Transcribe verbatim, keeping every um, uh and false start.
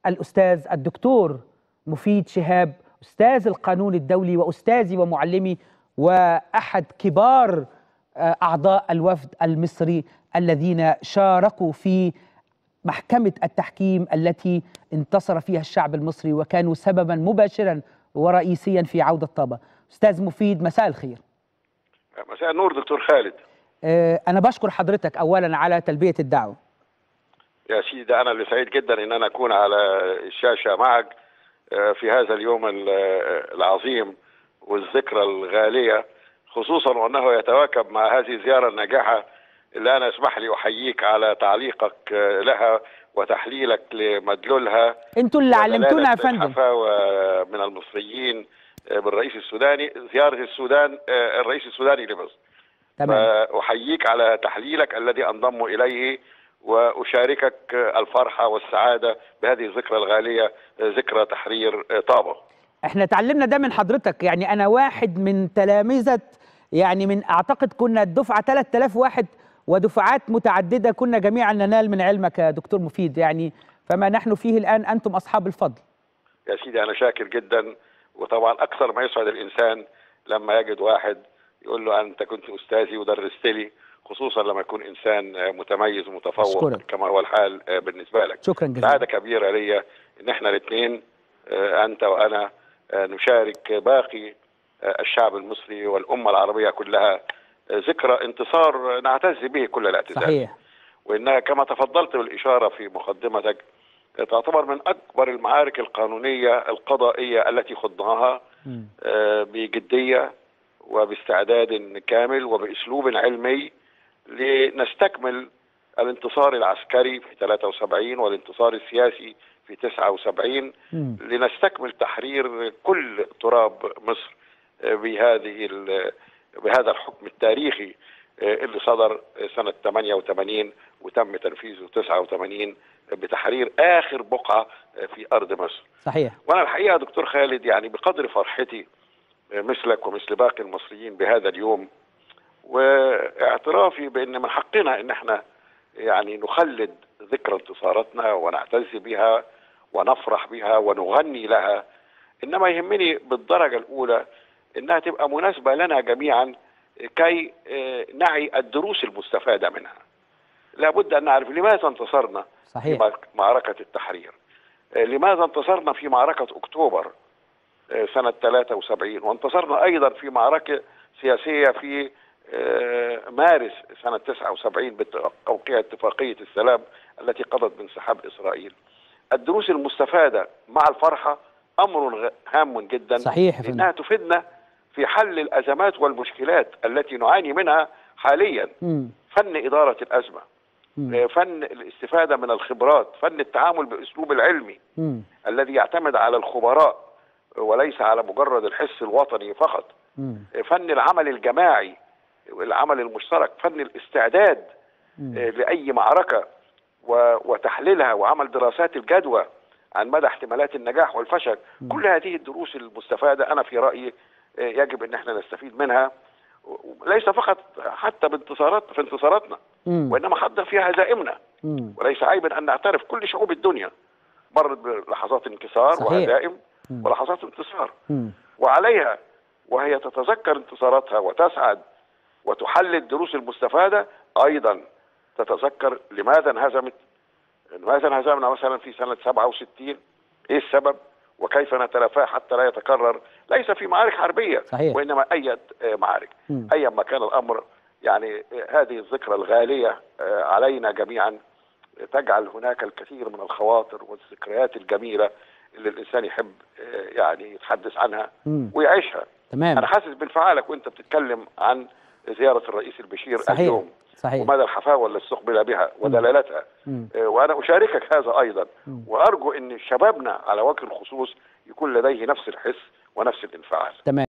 الأستاذ الدكتور مفيد شهاب، أستاذ القانون الدولي وأستاذي ومعلمي وأحد كبار أعضاء الوفد المصري الذين شاركوا في محكمة التحكيم التي انتصر فيها الشعب المصري وكانوا سببا مباشرا ورئيسيا في عودة طابة. أستاذ مفيد، مساء الخير. مساء النور دكتور خالد. أنا بشكر حضرتك أولا على تلبية الدعوة. يا سيدي أنا اللي سعيد جدا إن أنا أكون على الشاشة معك في هذا اليوم العظيم والذكرى الغالية، خصوصا وأنه يتواكب مع هذه الزيارة الناجحة اللي أنا اسمح لي أحييك على تعليقك لها وتحليلك لمدلولها. أنتوا اللي علمتونا يا فندم. الحفاوة من المصريين بالرئيس السوداني، زيارة السودان الرئيس السوداني لمصر. تمام. فأحييك على تحليلك الذي أنضم إليه، وأشاركك الفرحة والسعادة بهذه الذكرى الغالية، ذكرى تحرير طابة. احنا تعلمنا ده من حضرتك، يعني أنا واحد من تلامذة، يعني من أعتقد كنا الدفعة ثلاثة آلاف واحد ودفعات متعددة كنا جميعا ننال من علمك يا دكتور مفيد، يعني فما نحن فيه الآن أنتم أصحاب الفضل. يا سيدي أنا شاكر جدا، وطبعا أكثر ما يسعد الإنسان لما يجد واحد يقول له أنت كنت أستاذي ودرست لي، خصوصا لما يكون إنسان متميز ومتفوق أشكرك. كما هو الحال بالنسبة لك. شكرا جزيلا. سعادة كبيرة لي إن احنا الاثنين أنت وأنا نشارك باقي الشعب المصري والأمة العربية كلها ذكرى انتصار نعتز به كل الاعتزاز. صحيح. وإنها كما تفضلت بالإشارة في مقدمتك تعتبر من أكبر المعارك القانونية القضائية التي خضناها بجدية وباستعداد كامل وبأسلوب علمي لنستكمل الانتصار العسكري في ثلاثة وسبعين والانتصار السياسي في تسعة وسبعين، لنستكمل تحرير كل تراب مصر بهذه بهذا الحكم التاريخي اللي صدر سنة ثمانية وثمانين وتم تنفيذه تسعة وثمانين بتحرير آخر بقعة في أرض مصر. صحيح. وأنا الحقيقة دكتور خالد يعني بقدر فرحتي مثلك ومثل باقي المصريين بهذا اليوم، واعترافي بأن من حقنا أن احنا يعني نخلد ذكرى انتصاراتنا ونعتز بها ونفرح بها ونغني لها، إنما يهمني بالدرجة الأولى إنها تبقى مناسبة لنا جميعا كي نعي الدروس المستفادة منها. لابد أن نعرف لماذا انتصرنا صحيح. في معركة التحرير، لماذا انتصرنا في معركة أكتوبر سنة ثلاثة وسبعين، وانتصرنا أيضا في معركة سياسية في مارس سنة تسعة وسبعين بتوقيع اتفاقية السلام التي قضت بانسحاب إسرائيل. الدروس المستفادة مع الفرحة أمر هام جدا. صحيح. إنها تفيدنا في حل الأزمات والمشكلات التي نعاني منها حاليا. م. فن إدارة الأزمة، م. فن الاستفادة من الخبرات، فن التعامل بأسلوب العلمي م. الذي يعتمد على الخبراء وليس على مجرد الحس الوطني فقط. م. فن العمل الجماعي، العمل المشترك، فن الاستعداد م. لأي معركة وتحليلها وعمل دراسات الجدوى عن مدى احتمالات النجاح والفشل. م. كل هذه الدروس المستفادة أنا في رأيي يجب أن احنا نستفيد منها، ليس فقط حتى بانتصارات في انتصاراتنا، م. وإنما حتى في هزائمنا. م. وليس عيبا أن نعترف كل شعوب الدنيا مرت بلحظات انكسار صحيح. وهزائم م. ولحظات انتصار، م. وعليها وهي تتذكر انتصاراتها وتسعد وتحلل الدروس المستفادة أيضا تتذكر لماذا انهزمت، لماذا انهزمنا مثلا في سنة سبعة وستين، ايه السبب وكيف نتلافاه حتى لا يتكرر، ليس في معارك حربية صحيح. وإنما أي معارك أي ما كان الأمر. يعني هذه الذكرى الغالية علينا جميعا تجعل هناك الكثير من الخواطر والذكريات الجميلة اللي الإنسان يحب يعني يتحدث عنها م. ويعيشها. تمام. أنا حاسس بانفعالك وأنت بتتكلم عن زيارة الرئيس البشير صحيح. اليوم. صحيح. ومدى الحفاوة اللي استقبل بها ودلالتها، م. وأنا أشاركك هذا أيضا، م. وأرجو أن شبابنا على وجه الخصوص يكون لديه نفس الحس ونفس الانفعال. تمام.